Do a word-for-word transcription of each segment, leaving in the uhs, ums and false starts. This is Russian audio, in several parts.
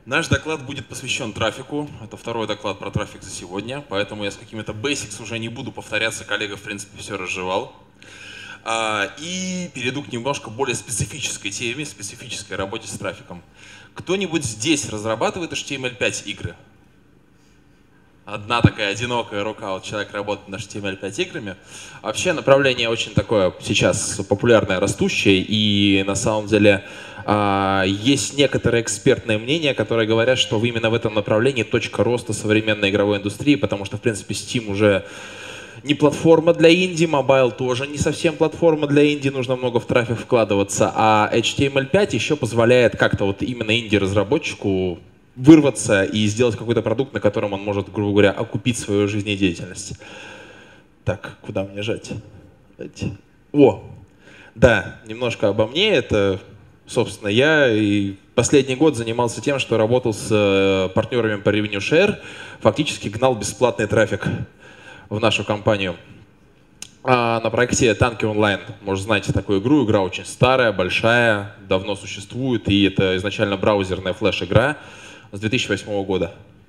Наш доклад будет посвящен трафику. Это второй доклад про трафик за сегодня, поэтому я с какими-то basics уже не буду повторяться, коллега в принципе все разжевал. И перейду к немножко более специфической теме, специфической работе с трафиком. Кто-нибудь здесь разрабатывает эйч ти эм эль пять игры? Одна такая одинокая рука, вот человек работает над эйч ти эм эль пять играми. Вообще направление очень такое сейчас популярное, растущее, и на самом деле а, есть некоторые экспертные мнения, которые говорят, что именно в этом направлении точка роста современной игровой индустрии, потому что, в принципе, Steam уже не платформа для инди, Mobile тоже не совсем платформа для инди, нужно много в трафик вкладываться, а эйч ти эм эль пять еще позволяет как-то вот именно инди-разработчику вырваться и сделать какой-то продукт, на котором он может, грубо говоря, окупить свою жизнедеятельность. Так, куда мне жать? Давайте. О, да, немножко обо мне. Это, собственно, я и последний год занимался тем, что работал с партнерами по Revenue Share, фактически гнал бесплатный трафик в нашу компанию. А на проекте Танки Онлайн, может, знаете такую игру, игра очень старая, большая, давно существует, и это изначально браузерная флеш-игра с две тысячи восьмого года.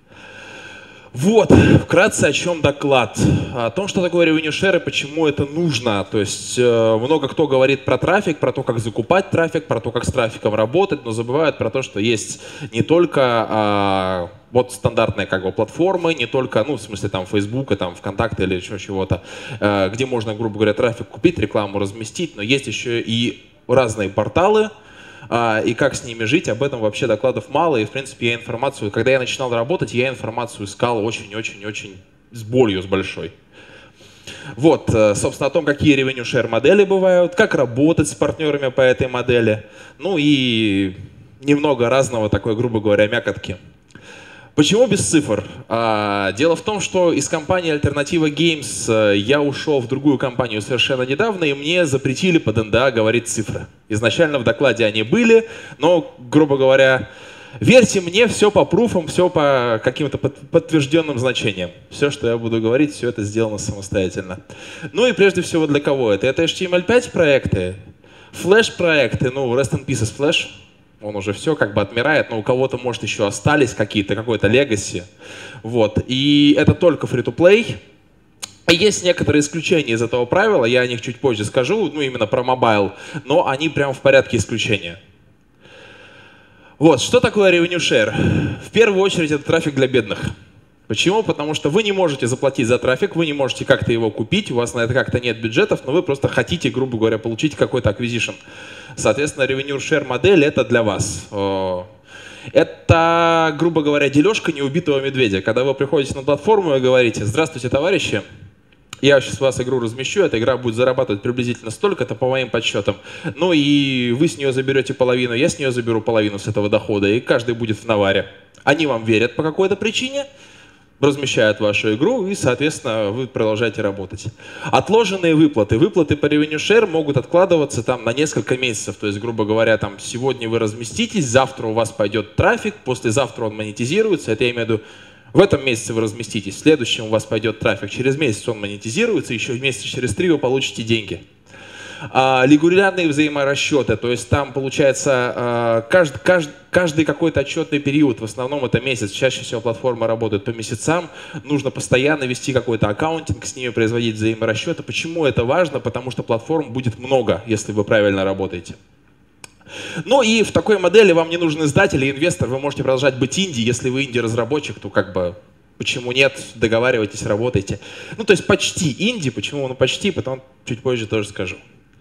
Вот, вкратце о чем доклад. О том, что такое Revenue Share и почему это нужно. То есть э, много кто говорит про трафик, про то, как закупать трафик, про то, как с трафиком работать, но забывают про то, что есть не только э, вот стандартные как бы платформы, не только, ну, в смысле там Facebook, там ВКонтакте или еще чего-то, э, где можно, грубо говоря, трафик купить, рекламу разместить, но есть еще и разные порталы, и как с ними жить, об этом вообще докладов мало, и в принципе я информацию, когда я начинал работать, я информацию искал очень-очень-очень с болью, с большой. Вот, собственно, о том, какие revenue share модели бывают, как работать с партнерами по этой модели, ну и немного разного такой, грубо говоря, мякотки. Почему без цифр? А, дело в том, что из компании Альтернатива Games я ушел в другую компанию совершенно недавно, и мне запретили под эн дэ а говорить цифры. Изначально в докладе они были, но, грубо говоря, верьте мне, все по пруфам, все по каким-то под, подтвержденным значениям. Все, что я буду говорить, все это сделано самостоятельно. Ну и прежде всего для кого это? Это эйч ти эм эль пять проекты, флеш-проекты, ну, rest in pieces Flash. Он уже все как бы отмирает, но у кого-то, может, еще остались какие-то, какой-то legacy. Вот. И это только free-to-play. Есть некоторые исключения из этого правила, я о них чуть позже скажу, ну, именно про мобайл, но они прямо в порядке исключения. Вот, что такое revenue share? В первую очередь, это трафик для бедных. Почему? Потому что вы не можете заплатить за трафик, вы не можете как-то его купить, у вас на это как-то нет бюджетов, но вы просто хотите, грубо говоря, получить какой-то acquisition. Соответственно, revenue share модель это для вас. Это, грубо говоря, дележка неубитого медведя. Когда вы приходите на платформу и говорите: здравствуйте, товарищи, я сейчас у вас игру размещу, эта игра будет зарабатывать приблизительно столько-то по моим подсчетам. Ну и вы с нее заберете половину, я с нее заберу половину с этого дохода, и каждый будет в наваре. Они вам верят по какой-то причине, размещают вашу игру, и, соответственно, вы продолжаете работать. Отложенные выплаты. Выплаты по revenue share могут откладываться там на несколько месяцев. То есть, грубо говоря, там сегодня вы разместитесь, завтра у вас пойдет трафик, послезавтра он монетизируется. Это я имею в виду, в этом месяце вы разместитесь, в следующем у вас пойдет трафик, через месяц он монетизируется, еще месяца через три вы получите деньги. А, регулярные взаиморасчеты, то есть там получается а, каждый, каждый, каждый какой-то отчетный период, в основном это месяц, чаще всего платформа работает по месяцам, нужно постоянно вести какой-то аккаунтинг, с ними производить взаиморасчеты. Почему это важно? Потому что платформ будет много, если вы правильно работаете. Ну и в такой модели вам не нужен издатель и инвестор, вы можете продолжать быть инди, если вы инди-разработчик, то как бы почему нет, договаривайтесь, работайте. Ну то есть почти инди, почему ну почти, потом чуть позже тоже скажу.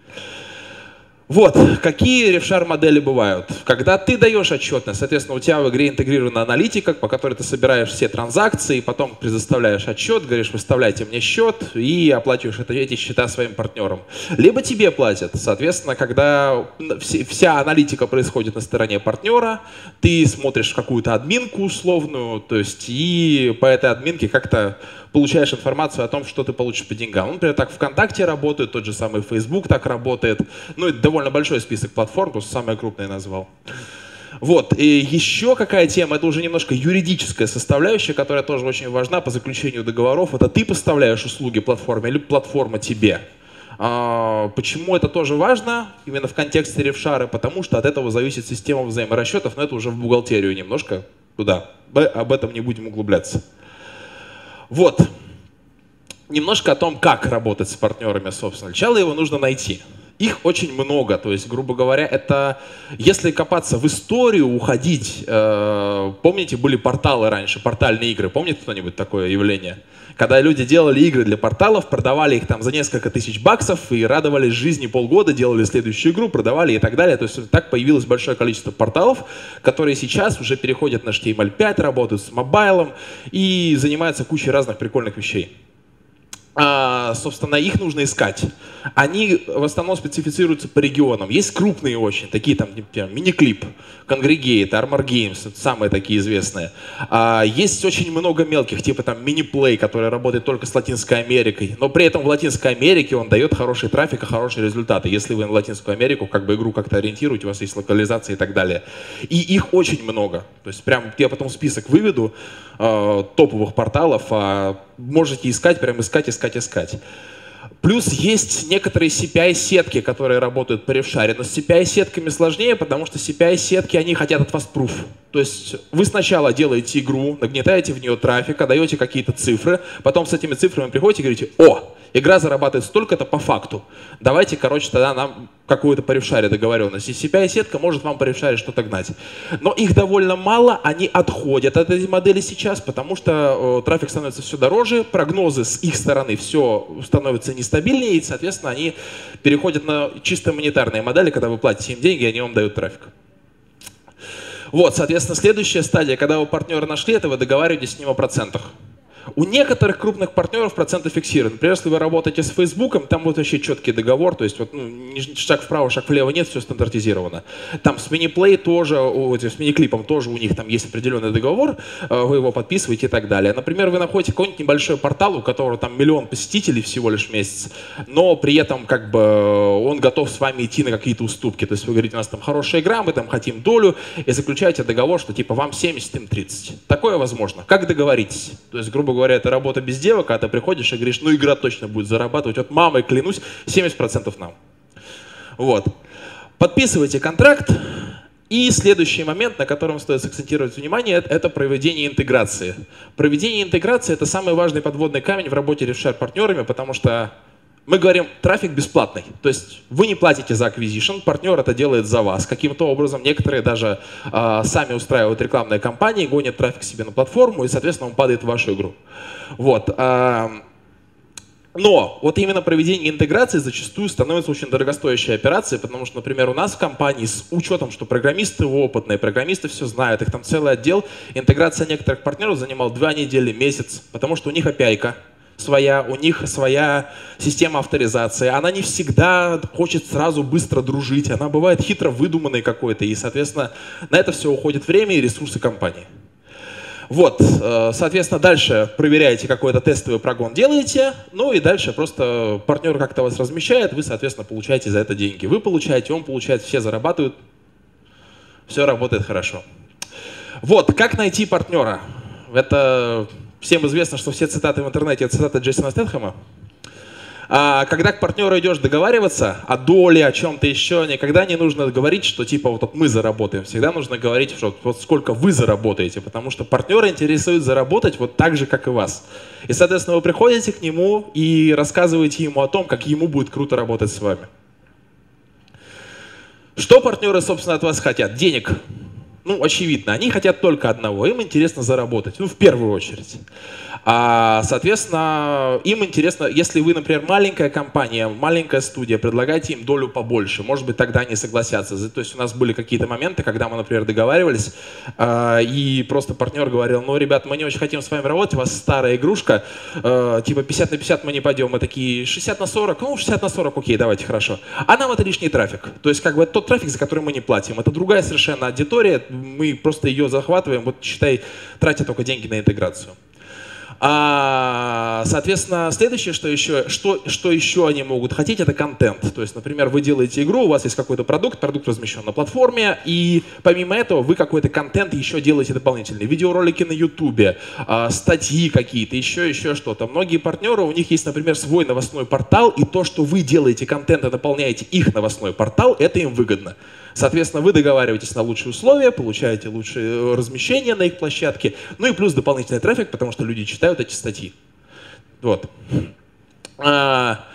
Вот, какие рефшар модели бывают. Когда ты даешь отчетность, соответственно, у тебя в игре интегрирована аналитика, по которой ты собираешь все транзакции, потом предоставляешь отчет, говоришь: выставляйте мне счет, и оплачиваешь это, эти счета своим партнерам. Либо тебе платят. Соответственно, когда вся аналитика происходит на стороне партнера, ты смотришь какую-то админку условную, то есть и по этой админке как-то получаешь информацию о том, что ты получишь по деньгам. Ну, например, так ВКонтакте работает, тот же самый Facebook так работает. Ну, это довольно большой список платформ, просто самые крупные назвал. Вот, и еще какая тема, это уже немножко юридическая составляющая, которая тоже очень важна по заключению договоров. Это ты поставляешь услуги платформе или платформа тебе. А, почему это тоже важно именно в контексте рефшара? Потому что от этого зависит система взаиморасчетов, но это уже в бухгалтерию немножко туда. Об этом не будем углубляться. Вот. Немножко о том, как работать с партнерами, собственно. Сначала его нужно найти. Их очень много, то есть, грубо говоря, это, если копаться в историю, уходить, э, помните, были порталы раньше, портальные игры, помнит кто-нибудь такое явление? Когда люди делали игры для порталов, продавали их там за несколько тысяч баксов и радовались жизни полгода, делали следующую игру, продавали и так далее. То есть так появилось большое количество порталов, которые сейчас уже переходят на эйч ти эм эль пять, работают с мобайлом и занимаются кучей разных прикольных вещей. А, собственно, их нужно искать. Они в основном специфицируются по регионам. Есть крупные очень, такие там, Miniclip, Congregate, Armor Games, самые такие известные. А, есть очень много мелких, типа там Miniplay, который работает только с Латинской Америкой. Но при этом в Латинской Америке он дает хороший трафик и хорошие результаты. Если вы на Латинскую Америку как бы игру как-то ориентируете, у вас есть локализация и так далее. И их очень много. То есть прям я потом список выведу э, топовых порталов, а можете искать, прям искать, искать, искать. Плюс есть некоторые си пи ай-сетки, которые работают по рефшаре. Но с си пи ай-сетками сложнее, потому что си пи ай-сетки, они хотят от вас пруф. То есть вы сначала делаете игру, нагнетаете в нее трафик, даете какие-то цифры, потом с этими цифрами приходите и говорите: о, игра зарабатывает столько-то по факту. Давайте, короче, тогда нам какую-то по рефшаре договоренность. И си пи ай-сетка может вам по рефшаре что-то гнать. Но их довольно мало, они отходят от этой модели сейчас, потому что э, трафик становится все дороже, прогнозы с их стороны все становятся нестабильнее, и, соответственно, они переходят на чисто монетарные модели, когда вы платите им деньги, и они вам дают трафик. Вот, соответственно, следующая стадия, когда вы партнера нашли, это вы договариваетесь с ним о процентах. У некоторых крупных партнеров проценты фиксированы. Например, если вы работаете с Фейсбуком, там будет вообще четкий договор, то есть вот, ну, шаг вправо, шаг влево нет, все стандартизировано. Там с Miniplay тоже, с Миниклипом тоже у них там есть определенный договор, вы его подписываете и так далее. Например, вы находите какой-нибудь небольшой портал, у которого там миллион посетителей всего лишь в месяц, но при этом как бы он готов с вами идти на какие-то уступки. То есть вы говорите: у нас там хорошая игра, мы там хотим долю, и заключаете договор, что типа вам семьдесят, им тридцать. Такое возможно. Как договоритесь? То есть, грубо говоря, это работа без девок, а ты приходишь и говоришь: ну игра точно будет зарабатывать, вот мамой клянусь, семьдесят процентов нам. Вот. Подписывайте контракт, и следующий момент, на котором стоит сакцентировать внимание, это проведение интеграции. Проведение интеграции — это самый важный подводный камень в работе рефшар партнерами, потому что мы говорим: трафик бесплатный. То есть вы не платите за acquisition, партнер это делает за вас. Каким-то образом некоторые даже э, сами устраивают рекламные кампании, гонят трафик себе на платформу, и, соответственно, он падает в вашу игру. Вот. Э, но вот именно проведение интеграции зачастую становится очень дорогостоящей операцией, потому что, например, у нас в компании с учетом, что программисты опытные, программисты все знают, их там целый отдел, интеграция некоторых партнеров занимала две недели, месяц, потому что у них эй пи ай-ка своя, у них своя система авторизации. Она не всегда хочет сразу быстро дружить, она бывает хитро выдуманной какой-то, и, соответственно, на это все уходит время и ресурсы компании. Вот, соответственно, дальше проверяете, какой-то тестовый прогон делаете, ну и дальше просто партнер как-то вас размещает, вы, соответственно, получаете за это деньги. Вы получаете, он получает, все зарабатывают, все работает хорошо. Вот, как найти партнера? Это всем известно, что все цитаты в интернете — это цитаты Джейсона Стэтхэма. А когда к партнеру идешь договариваться о доле, о чем-то еще, никогда не нужно говорить, что типа вот, вот мы заработаем. Всегда нужно говорить, что вот сколько вы заработаете, потому что партнера интересует заработать вот так же, как и вас. И, соответственно, вы приходите к нему и рассказываете ему о том, как ему будет круто работать с вами. Что партнеры, собственно, от вас хотят? Денег. Ну, очевидно, они хотят только одного. Им интересно заработать, ну, в первую очередь. А, соответственно, им интересно, если вы, например, маленькая компания, маленькая студия, предлагайте им долю побольше, может быть, тогда они согласятся. То есть у нас были какие-то моменты, когда мы, например, договаривались, а, и просто партнер говорил: ну, ребят, мы не очень хотим с вами работать, у вас старая игрушка, а, типа пятьдесят на пятьдесят мы не пойдем. Мы такие: шестьдесят на сорок, ну, шестьдесят на сорок, окей, давайте, хорошо. А нам это лишний трафик. То есть, как бы, это тот трафик, за который мы не платим. Это другая совершенно аудитория, мы просто ее захватываем, вот, считай, тратя только деньги на интеграцию. А, соответственно, следующее, что еще, что, что еще они могут хотеть, это контент. То есть, например, вы делаете игру, у вас есть какой-то продукт, продукт размещен на платформе, и помимо этого вы какой-то контент еще делаете дополнительный. Видеоролики на Ютубе, а, статьи какие-то, еще, еще что-то. Многие партнеры, у них есть, например, свой новостной портал, и то, что вы делаете контент и наполняете их новостной портал, это им выгодно. Соответственно, вы договариваетесь на лучшие условия, получаете лучшее размещение на их площадке, ну и плюс дополнительный трафик, потому что люди читают эти статьи. Вот. А,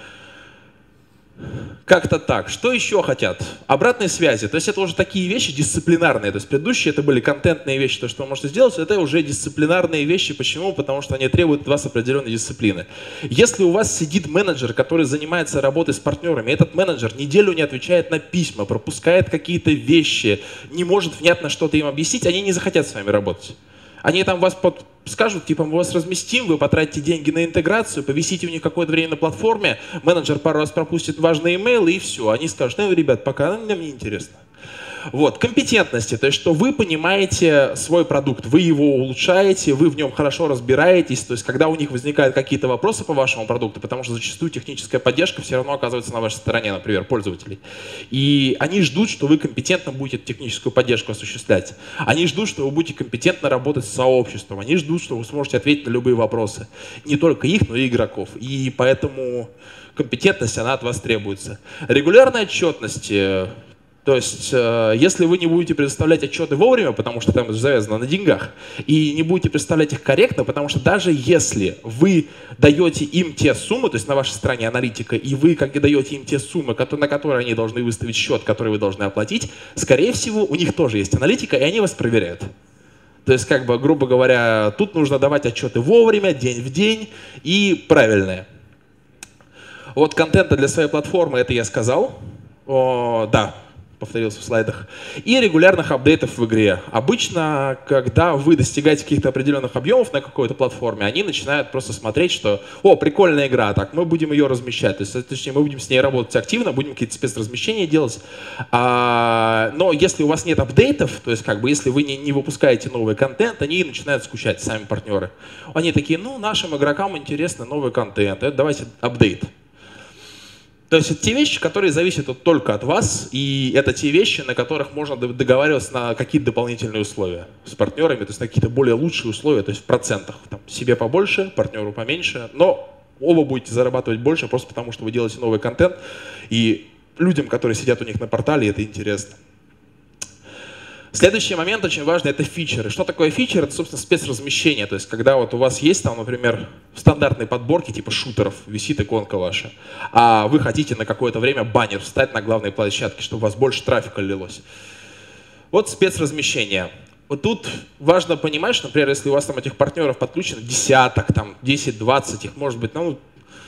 как-то так. Что еще хотят? Обратной связи. То есть это уже такие вещи дисциплинарные. То есть предыдущие это были контентные вещи, то, что вы можете сделать, это уже дисциплинарные вещи. Почему? Потому что они требуют от вас определенной дисциплины. Если у вас сидит менеджер, который занимается работой с партнерами, этот менеджер неделю не отвечает на письма, пропускает какие-то вещи, не может внятно что-то им объяснить, они не захотят с вами работать. Они там вас под... скажут, типа, мы вас разместим, вы потратите деньги на интеграцию, повисите у них какое-то время на платформе, менеджер пару раз пропустит важные имейлы и все. Они скажут, ну, ребят, пока нам не интересно. Вот, компетентности, то есть, что вы понимаете свой продукт, вы его улучшаете, вы в нем хорошо разбираетесь, то есть, когда у них возникают какие-то вопросы по вашему продукту, потому что зачастую техническая поддержка все равно оказывается на вашей стороне, например, пользователей. И они ждут, что вы компетентно будете техническую поддержку осуществлять. Они ждут, что вы будете компетентно работать с сообществом. Они ждут, что вы сможете ответить на любые вопросы. Не только их, но и игроков. И поэтому компетентность, она от вас требуется. Регулярная отчетность. То есть, э, если вы не будете предоставлять отчеты вовремя, потому что там завязано на деньгах, и не будете представлять их корректно, потому что даже если вы даете им те суммы, то есть на вашей стороне аналитика, и вы как даете им те суммы, на которые они должны выставить счет, который вы должны оплатить, скорее всего, у них тоже есть аналитика, и они вас проверяют. То есть, как бы, грубо говоря, тут нужно давать отчеты вовремя, день в день и правильные. Вот контента для своей платформы, это я сказал. О, да. Повторился в слайдах, и регулярных апдейтов в игре. Обычно, когда вы достигаете каких-то определенных объемов на какой-то платформе, они начинают просто смотреть, что «О, прикольная игра, так, мы будем ее размещать». То есть, точнее, мы будем с ней работать активно, будем какие-то спецразмещения делать. А, но если у вас нет апдейтов, то есть, как бы, если вы не, не выпускаете новый контент, они начинают скучать, сами партнеры. Они такие, ну, нашим игрокам интересно новый контент, это давайте апдейт. То есть это те вещи, которые зависят только от вас, и это те вещи, на которых можно договариваться на какие-то дополнительные условия с партнерами, то есть на какие-то более лучшие условия, то есть в процентах. Там, себе побольше, партнеру поменьше, но оба будете зарабатывать больше просто потому, что вы делаете новый контент, и людям, которые сидят у них на портале, это интересно. Следующий момент очень важный — это фичеры. Что такое фичер? Это, собственно, спецразмещение. То есть, когда вот у вас есть, там, например, в стандартной подборке типа шутеров висит иконка ваша, а вы хотите на какое-то время баннер встать на главной площадке, чтобы у вас больше трафика лилось. Вот спецразмещение. Вот тут важно понимать, что, например, если у вас там этих партнеров подключено десяток, там, десять-двадцать, их может быть, ну,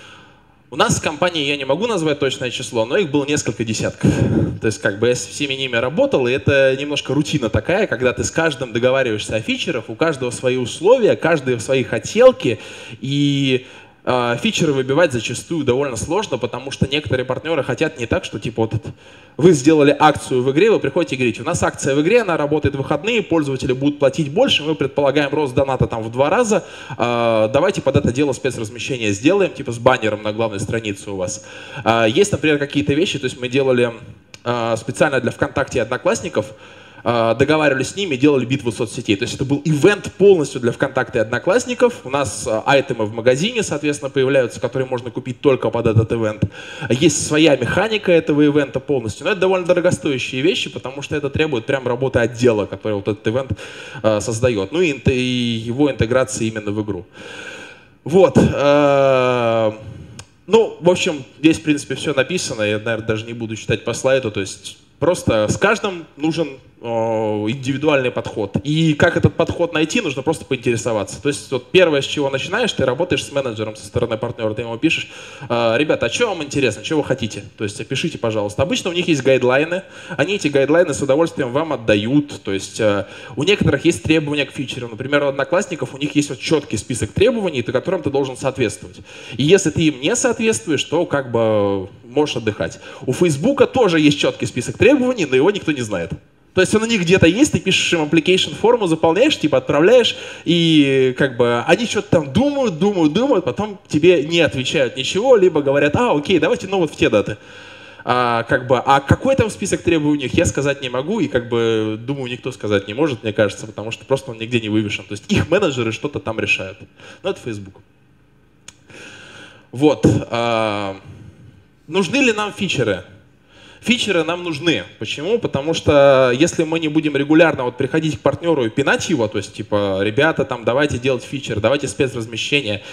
у нас в компании, я не могу назвать точное число, но их было несколько десятков. То есть как бы я с всеми ними работал, и это немножко рутина такая, когда ты с каждым договариваешься о фичерах, у каждого свои условия, каждый свои хотелки, и э, фичеры выбивать зачастую довольно сложно, потому что некоторые партнеры хотят не так, что типа вот это, вы сделали акцию в игре, вы приходите и говорите, у нас акция в игре, она работает в выходные, пользователи будут платить больше, мы предполагаем рост доната там в два раза, э, давайте под это дело спецразмещение сделаем, типа с баннером на главной странице у вас. Э, есть, например, какие-то вещи, то есть мы делали э, специально для ВКонтакте и Одноклассников, договаривались с ними, делали битву соцсетей. То есть это был ивент полностью для ВКонтакте и Одноклассников. У нас айтемы в магазине, соответственно, появляются, которые можно купить только под этот ивент. Есть своя механика этого ивента полностью. Но это довольно дорогостоящие вещи, потому что это требует прям работы отдела, который вот этот ивент э, создает. Ну и, и его интеграции именно в игру. Вот. Э, ну, в общем, здесь, в принципе, все написано. Я, наверное, даже не буду читать по слайду. То есть просто с каждым нужен индивидуальный подход. И как этот подход найти, нужно просто поинтересоваться. То есть вот первое, с чего начинаешь, ты работаешь с менеджером со стороны партнера, ты ему пишешь, ребята, а что вам интересно, что вы хотите? То есть опишите, пожалуйста. Обычно у них есть гайдлайны, они эти гайдлайны с удовольствием вам отдают. То есть у некоторых есть требования к фичерам. Например, у Одноклассников у них есть вот четкий список требований, которым ты должен соответствовать. И если ты им не соответствуешь, то как бы можешь отдыхать. У Фейсбука тоже есть четкий список требований, но его никто не знает. То есть он у них где-то есть, ты пишешь им application форму, заполняешь, типа отправляешь, и как бы они что-то там думают, думают, думают, потом тебе не отвечают ничего, либо говорят, а, окей, давайте, ну вот в те даты. А, как бы, а какой там список требований у них, я сказать не могу, и как бы, думаю, никто сказать не может, мне кажется, потому что просто он нигде не вывешен. То есть их менеджеры что-то там решают. Ну, это Facebook. Вот. А, нужны ли нам фичеры? Фичеры нам нужны. Почему? Потому что если мы не будем регулярно вот приходить к партнеру и пинать его, то есть типа, ребята, там, давайте делать фичер, давайте спецразмещение,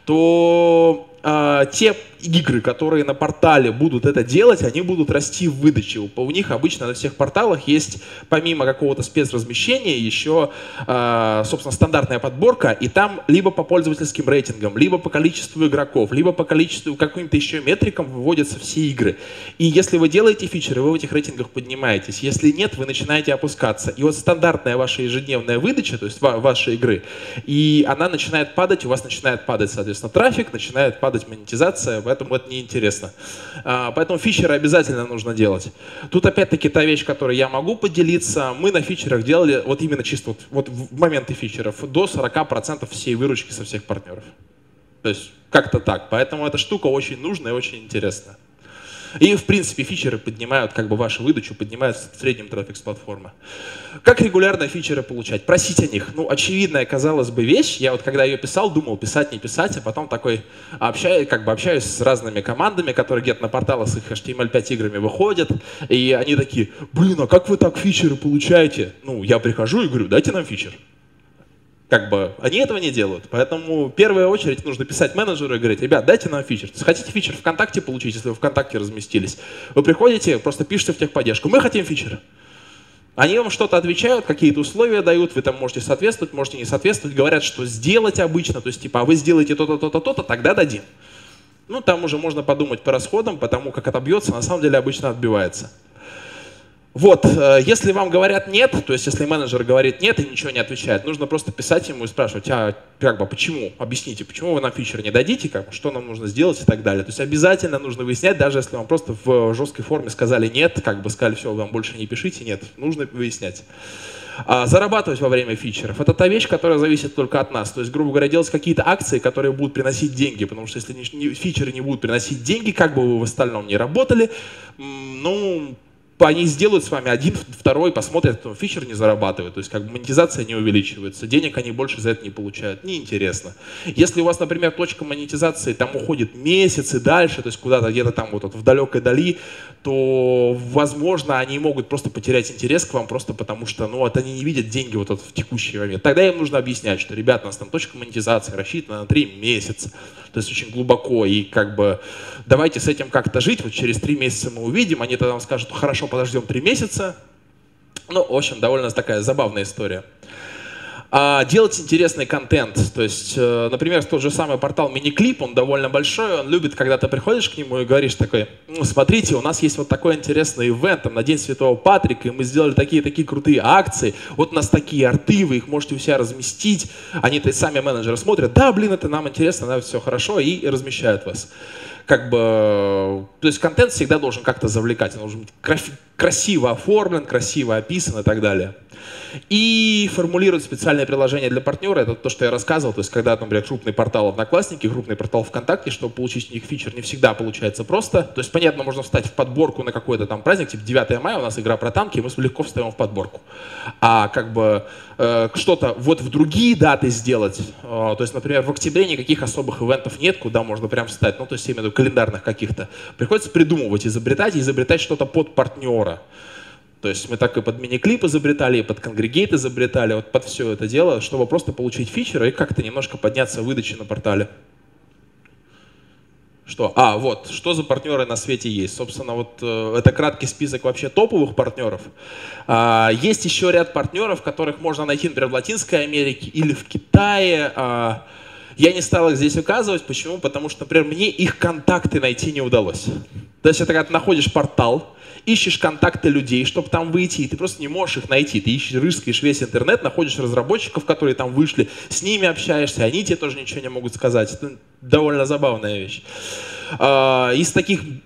то э, те игры, которые на портале будут это делать, они будут расти в выдаче. У них обычно на всех порталах есть, помимо какого-то спецразмещения, еще, э, собственно, стандартная подборка, и там либо по пользовательским рейтингам, либо по количеству игроков, либо по количеству каким-то еще метрикам выводятся все игры. И если вы делаете фичеры, вы в этих рейтингах поднимаетесь. Если нет, вы начинаете опускаться. И вот стандартная ваша ежедневная выдача, то есть ва вашей игры, и она начинает падать, у вас начинает падать, соответственно, трафик, начинает падать монетизация, поэтому это неинтересно. А, поэтому фичеры обязательно нужно делать. Тут опять-таки та вещь, которой я могу поделиться. Мы на фичерах делали, вот именно чисто вот, вот в моменты фичеров, до сорока процентов всей выручки со всех партнеров. То есть как-то так. Поэтому эта штука очень нужная и очень интересная. И, в принципе, фичеры поднимают как бы вашу выдачу, поднимают в среднем трафик с платформы. Как регулярно фичеры получать? Просить о них. Ну, очевидная, казалось бы, вещь. Я вот когда ее писал, думал, писать, не писать, а потом такой общаюсь, как бы общаюсь с разными командами, которые где-то на порталах с их эйч ти эм эль пять играми выходят, и они такие, блин, а как вы так фичеры получаете? Ну, я прихожу и говорю, дайте нам фичер. Как бы они этого не делают. Поэтому в первую очередь нужно писать менеджеру и говорить, ребят, дайте нам фичер. Хотите фичер ВКонтакте получить, если вы ВКонтакте разместились? Вы приходите, просто пишете в техподдержку, мы хотим фичер. Они вам что-то отвечают, какие-то условия дают, вы там можете соответствовать, можете не соответствовать, говорят, что сделать обычно, то есть типа, а вы сделаете то-то, то-то, то-то, тогда дадим. Ну, там уже можно подумать по расходам, потому как отобьется, на самом деле обычно отбивается. Вот, если вам говорят нет, то есть если менеджер говорит нет и ничего не отвечает, нужно просто писать ему и спрашивать, а как бы почему, объясните, почему вы нам фичер не дадите, как, что нам нужно сделать и так далее. То есть обязательно нужно выяснять, даже если вам просто в жесткой форме сказали нет, как бы сказали, все, вам больше не пишите, нет, нужно выяснять. А зарабатывать во время фичеров — это та вещь, которая зависит только от нас. То есть, грубо говоря, делать какие-то акции, которые будут приносить деньги, потому что если не, не, фичеры не будут приносить деньги, как бы вы в остальном не работали, ну... они сделают с вами один, второй, посмотрят, кто фичер не зарабатывает, то есть как бы монетизация не увеличивается, денег они больше за это не получают, неинтересно. Если у вас, например, точка монетизации там уходит месяцы дальше, то есть куда-то где-то там вот, вот в далекой дали, то, возможно, они могут просто потерять интерес к вам просто потому, что, ну, вот они не видят деньги вот, вот в текущий момент. Тогда им нужно объяснять, что, ребята, у нас там точка монетизации рассчитана на три месяца, то есть очень глубоко, и как бы давайте с этим как-то жить, вот через три месяца мы увидим, они тогда вам скажут, хорошо, подождем три месяца. Ну, в общем, довольно такая забавная история. А, делать интересный контент. То есть, э, например, тот же самый портал Миниклип, он довольно большой, он любит, когда ты приходишь к нему и говоришь такой, ну, смотрите, у нас есть вот такой интересный ивент, там, на День Святого Патрика, и мы сделали такие-такие крутые акции, вот у нас такие арты, вы их можете у себя разместить. Они-то сами менеджеры смотрят, да, блин, это нам интересно, да, все хорошо, и размещают вас. Как бы, то есть контент всегда должен как-то завлекать, он должен быть красиво оформлен, красиво описан и так далее. И формулировать специальное приложение для партнера, это то, что я рассказывал, то есть когда, например, крупный портал Одноклассники, крупный портал ВКонтакте, чтобы получить у них фичер, не всегда получается просто. То есть, понятно, можно встать в подборку на какой-то там праздник, типа девятое мая, у нас игра про танки, и мы легко встаем в подборку. А как бы э, что-то вот в другие даты сделать, э, то есть, например, в октябре никаких особых ивентов нет, куда можно прям встать, ну, то есть, именно календарных каких-то. Приходится придумывать, изобретать, и изобретать что-то под партнера. То есть мы так и под мини-клип изобретали, и под конгрегейт изобретали, вот под все это дело, чтобы просто получить фичеры и как-то немножко подняться выдачи на портале. Что? А, вот, что за партнеры на свете есть? Собственно, вот э, это краткий список вообще топовых партнеров. А, есть еще ряд партнеров, которых можно найти, например, в Латинской Америке или в Китае. А, я не стал их здесь указывать. Почему? Потому что, например, мне их контакты найти не удалось. То есть это когда ты находишь портал, ищешь контакты людей, чтобы там выйти, и ты просто не можешь их найти. Ты ищешь, рыскаешь весь интернет, находишь разработчиков, которые там вышли, с ними общаешься, они тебе тоже ничего не могут сказать. Это довольно забавная вещь. Из таких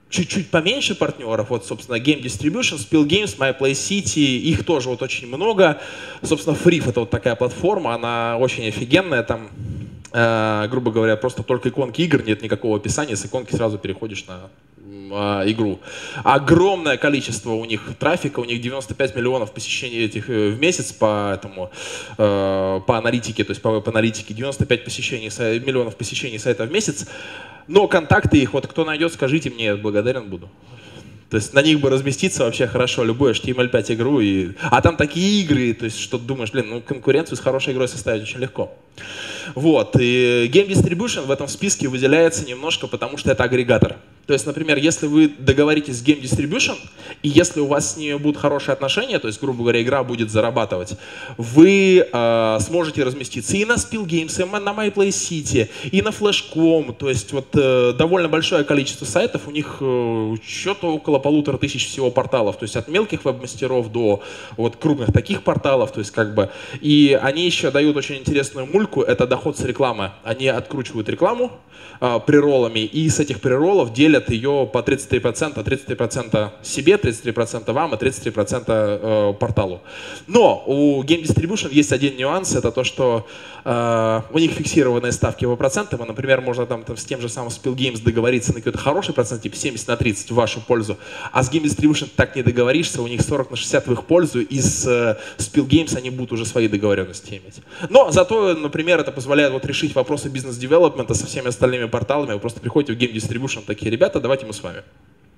чуть-чуть поменьше партнеров, вот, собственно, Game Distribution, Spill Games, MyPlayCity, их тоже вот очень много. Собственно, Free — это вот такая платформа, она очень офигенная, там, э, грубо говоря, просто только иконки игр, нет никакого описания, с иконки сразу переходишь на э, игру. Огромное количество у них трафика, у них девяносто пять миллионов посещений этих в месяц по этому, э, по аналитике, то есть по веб-аналитике, девяносто пять посещений, миллионов посещений сайта в месяц. Но контакты их, вот кто найдет, скажите мне, я благодарен буду. То есть на них бы разместиться вообще хорошо, любую эйч ти эм эль пять игру. И... А там такие игры, то есть что ты думаешь, блин, ну конкуренцию с хорошей игрой составить очень легко. Вот, и Game Distribution в этом списке выделяется немножко, потому что это агрегатор. То есть, например, если вы договоритесь с Game Distribution, и если у вас с ними будут хорошие отношения, то есть, грубо говоря, игра будет зарабатывать, вы э, сможете разместиться и на Spill Games, и на MyPlayCity, и на Flash точка ком. То есть, вот э, довольно большое количество сайтов, у них э, что-то около полутора тысяч всего порталов. То есть, от мелких веб-мастеров до вот крупных таких порталов. То есть, как бы, и они еще дают очень интересную мульку, это доход с рекламы. Они откручивают рекламу э, прероллами, и с этих прероллов делят ее по тридцать три процента, тридцать три процента себе, тридцать три процента вам и тридцать три процента э, порталу. Но у Game Distribution есть один нюанс, это то, что э, у них фиксированные ставки по процентам, и, например, можно там, там с тем же самым Spill Games договориться на какой-то хороший процент, типа семьдесят на тридцать в вашу пользу, а с Game Distribution так не договоришься, у них сорок на шестьдесят в их пользу, и с э, Spill Games они будут уже свои договоренности иметь. Но зато, например, это позволяет вот решить вопросы бизнес-девелопмента со всеми остальными порталами. Вы просто приходите в Game Distribution, такие ребята, давайте мы с вами.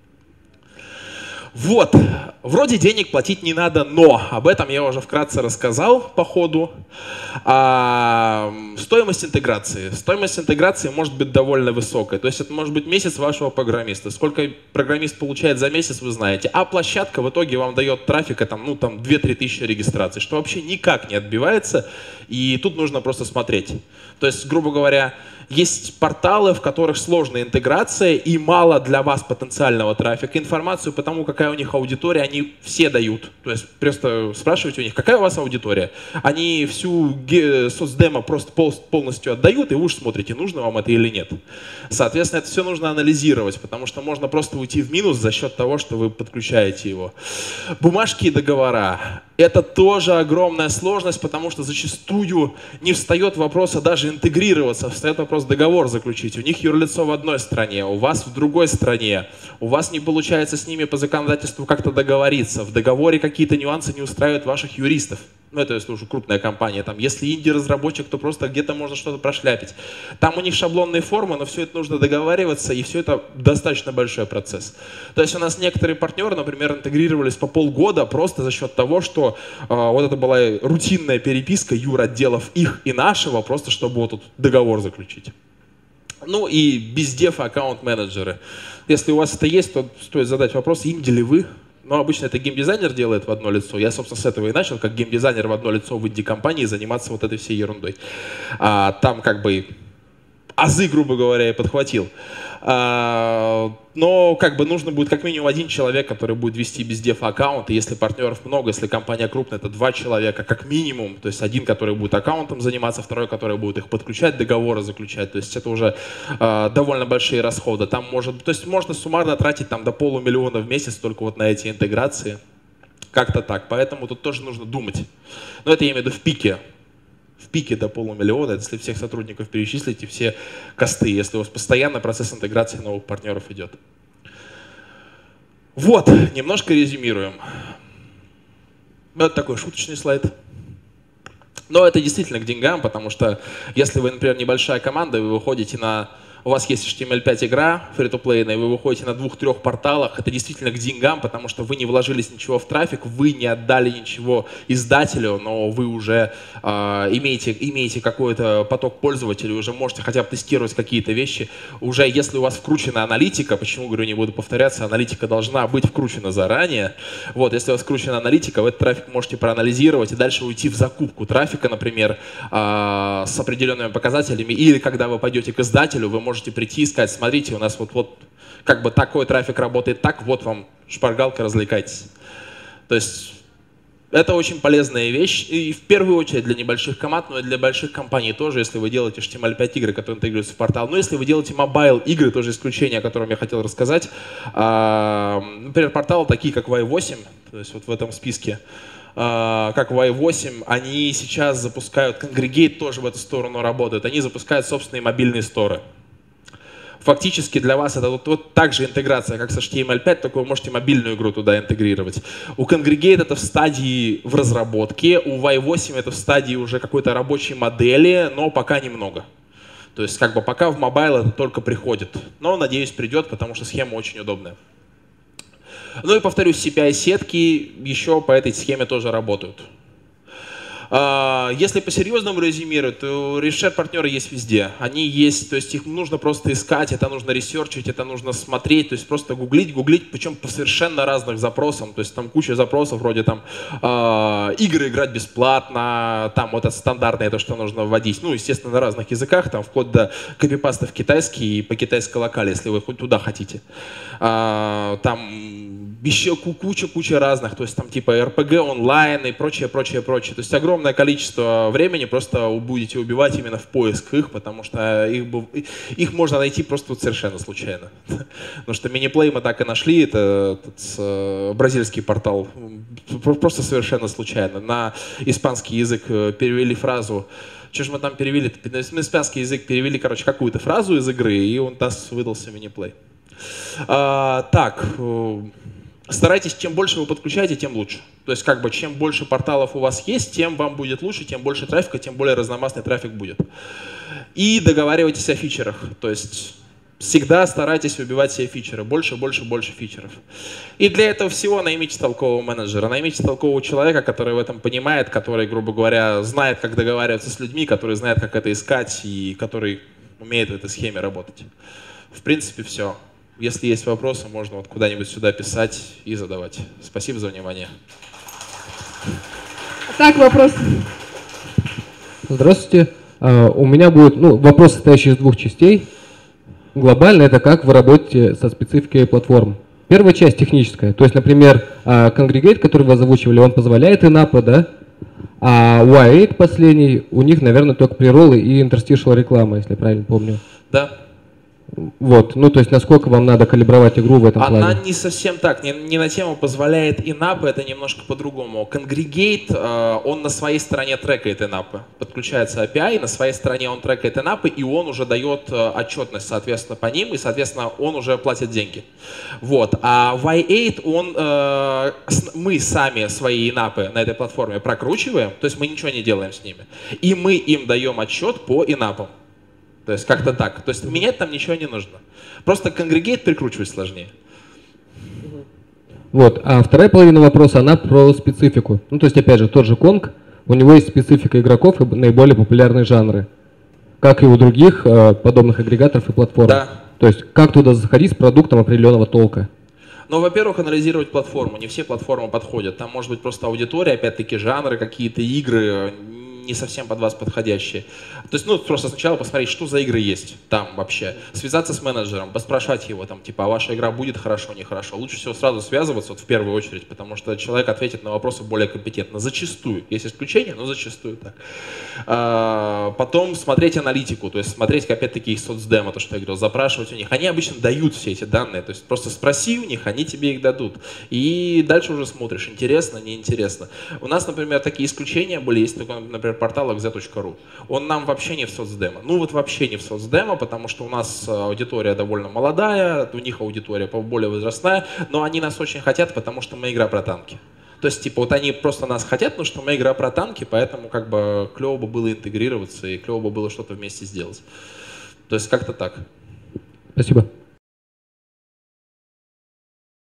Вот, вроде денег платить не надо, но об этом я уже вкратце рассказал по ходу. А, стоимость интеграции. Стоимость интеграции может быть довольно высокой. То есть это может быть месяц вашего программиста. Сколько программист получает за месяц, вы знаете. А площадка в итоге вам дает трафика там, ну, там две-три тысячи регистраций, что вообще никак не отбивается. И тут нужно просто смотреть. То есть, грубо говоря, есть порталы, в которых сложная интеграция и мало для вас потенциального трафика. Информацию по тому, какая у них аудитория, они все дают. То есть просто спрашивайте у них, какая у вас аудитория. Они всю соцдемо просто полностью отдают, и вы уж смотрите, нужно вам это или нет. Соответственно, это все нужно анализировать, потому что можно просто уйти в минус за счет того, что вы подключаете его. Бумажки и договора. Это тоже огромная сложность, потому что зачастую не встает вопрос, а даже интегрироваться, встает вопрос договор заключить. У них юрлицо в одной стране, у вас в другой стране. У вас не получается с ними по законодательству как-то договориться. В договоре какие-то нюансы не устраивают ваших юристов. Ну, это если уже крупная компания. Там, если инди-разработчик, то просто где-то можно что-то прошляпить. Там у них шаблонные формы, но все это нужно договариваться, и все это достаточно большой процесс. То есть у нас некоторые партнеры, например, интегрировались по полгода просто за счет того, что э, вот это была рутинная переписка юр-отделов их и нашего, просто чтобы вот тут договор заключить. Ну и бездев аккаунт-менеджеры. Если у вас это есть, то стоит задать вопрос, инди ли вы? Но обычно это геймдизайнер делает в одно лицо. Я, собственно, с этого и начал, как геймдизайнер в одно лицо в инди-компании заниматься вот этой всей ерундой. А, там как бы азы, грубо говоря, я подхватил. А, но как бы нужно будет как минимум один человек, который будет вести бездев аккаунт. И если партнеров много, если компания крупная, это два человека как минимум. То есть один, который будет аккаунтом заниматься, второй, который будет их подключать, договоры заключать. То есть это уже а, довольно большие расходы. Там может, то есть можно суммарно тратить там, до полумиллиона в месяц только вот на эти интеграции. Как-то так. Поэтому тут тоже нужно думать. Но это я имею в виду в пике. В пике до полумиллиона, если всех сотрудников перечислите, все косты, если у вас постоянно процесс интеграции новых партнеров идет. Вот, немножко резюмируем. Вот такой шуточный слайд. Но это действительно к деньгам, потому что если вы, например, небольшая команда, вы выходите на... У вас есть эйч ти эм эль пять игра, фри-то-плейная, вы выходите на двух-трех порталах, это действительно к деньгам, потому что вы не вложились ничего в трафик, вы не отдали ничего издателю, но вы уже э, имеете, имеете какой-то поток пользователей, уже можете хотя бы тестировать какие-то вещи. Уже если у вас вкручена аналитика, почему, говорю, не буду повторяться, аналитика должна быть вкручена заранее. Вот, если у вас вкручена аналитика, вы этот трафик можете проанализировать и дальше уйти в закупку трафика, например, э, с определенными показателями, или когда вы пойдете к издателю, вы можете прийти и сказать, смотрите, у нас вот, вот как бы такой трафик работает так, вот вам шпаргалка, развлекайтесь. То есть Это очень полезная вещь, и в первую очередь для небольших команд, но и для больших компаний тоже, если вы делаете эйч ти эм эль пять игры, которые интегрируются в портал. Но если вы делаете мобайл игры, тоже исключение, о котором я хотел рассказать. Например, порталы такие, как вай восемь, то есть вот в этом списке, как вай восемь, они сейчас запускают, Kongregate тоже в эту сторону работает, они запускают собственные мобильные сторы. Фактически для вас это вот, вот так же интеграция, как с эйч ти эм эль пять, только вы можете мобильную игру туда интегрировать. У Kongregate это в стадии в разработке, у вай восемь это в стадии уже какой-то рабочей модели, но пока немного. То есть как бы пока в мобайл это только приходит. Но, надеюсь, придет, потому что схема очень удобная. Ну и повторюсь, си пи ай-сетки еще по этой схеме тоже работают. Если по-серьезному резюмировать, то решер-партнеры есть везде. Они есть, то есть их нужно просто искать, это нужно ресерчить, это нужно смотреть, то есть просто гуглить, гуглить, причем по совершенно разным запросам. То есть там куча запросов, вроде там э, игры играть бесплатно, там вот это стандартное, то, что нужно вводить. Ну, естественно, на разных языках, там вплоть до копипаста в китайский и по китайской локали, если вы хоть туда хотите. А, там еще куча-куча разных, то есть там типа эр пи джи онлайн и прочее, прочее, прочее. То есть огромное количество времени просто вы будете убивать именно в поиск их, потому что их, их можно найти просто вот совершенно случайно. Потому что мини-плей мы так и нашли, это этот, бразильский портал, просто совершенно случайно. На испанский язык перевели фразу, что же мы там перевели, на испанский язык перевели, короче, какую-то фразу из игры, и у нас выдался мини-плей. А, так, старайтесь, чем больше вы подключаете, тем лучше. То есть, как бы, чем больше порталов у вас есть, тем вам будет лучше, тем больше трафика, тем более разномастный трафик будет. И договаривайтесь о фичерах. То есть, всегда старайтесь выбивать себе фичеры. Больше, больше, больше фичеров. И для этого всего наймите толкового менеджера. Наймите толкового человека, который в этом понимает, который, грубо говоря, знает, как договариваться с людьми, который знает, как это искать, и который умеет в этой схеме работать. В принципе, все. Если есть вопросы, можно вот куда-нибудь сюда писать и задавать. Спасибо за внимание. Так, вопрос. Здравствуйте. Uh, у меня будет ну, вопрос, состоящий из двух частей. Глобально это как вы работаете со спецификой платформ. Первая часть техническая. То есть, например, uh, Kongregate, который вы озвучивали, он позволяет инапы, да? А вай восемь последний, у них, наверное, только прероллы и interstitial реклама, если я правильно помню. Да. Вот, ну то есть насколько вам надо калибровать игру в этом Она плане? Она не совсем так, не, не на тему позволяет инапы, это немножко по-другому. Kongregate, э, он на своей стороне трекает инапы, подключается эй пи ай, на своей стороне он трекает инапы, и он уже дает э, отчетность, соответственно, по ним, и, соответственно, он уже платит деньги. Вот, а вай восемь, он, э, мы сами свои инапы на этой платформе прокручиваем, то есть мы ничего не делаем с ними, и мы им даем отчет по инапам. То есть как-то так. То есть менять там ничего не нужно. Просто Kongregate прикручивать сложнее. Вот. А вторая половина вопроса, она про специфику. Ну, то есть, опять же, тот же Kong, у него есть специфика игроков и наиболее популярные жанры. Как и у других э, подобных агрегаторов и платформ. Да. То есть, как туда заходить с продуктом определенного толка? Ну, во-первых, анализировать платформу. Не все платформы подходят. Там может быть просто аудитория, опять-таки жанры, какие-то игры не совсем под вас подходящие. То есть, ну, просто сначала посмотреть, что за игры есть там вообще. Связаться с менеджером, поспрашивать его, там, типа, а ваша игра будет хорошо, нехорошо. Лучше всего сразу связываться, вот в первую очередь, потому что человек ответит на вопросы более компетентно. Зачастую. Есть исключения, но зачастую так. А, потом смотреть аналитику, то есть смотреть, опять-таки, их соцдемо, то, что я говорил, запрашивать у них. Они обычно дают все эти данные, то есть просто спроси у них, они тебе их дадут. И дальше уже смотришь, интересно, неинтересно. У нас, например, такие исключения были, есть такой, например, портал экс зет точка ру. Он нам вообще не в соцдемо. Ну вот вообще не в соцдемо, потому что у нас аудитория довольно молодая, у них аудитория более возрастная, но они нас очень хотят, потому что мы игра про танки. То есть, типа, вот они просто нас хотят, потому что мы игра про танки, поэтому как бы клево бы было интегрироваться и клево бы было что-то вместе сделать. То есть как-то так. Спасибо.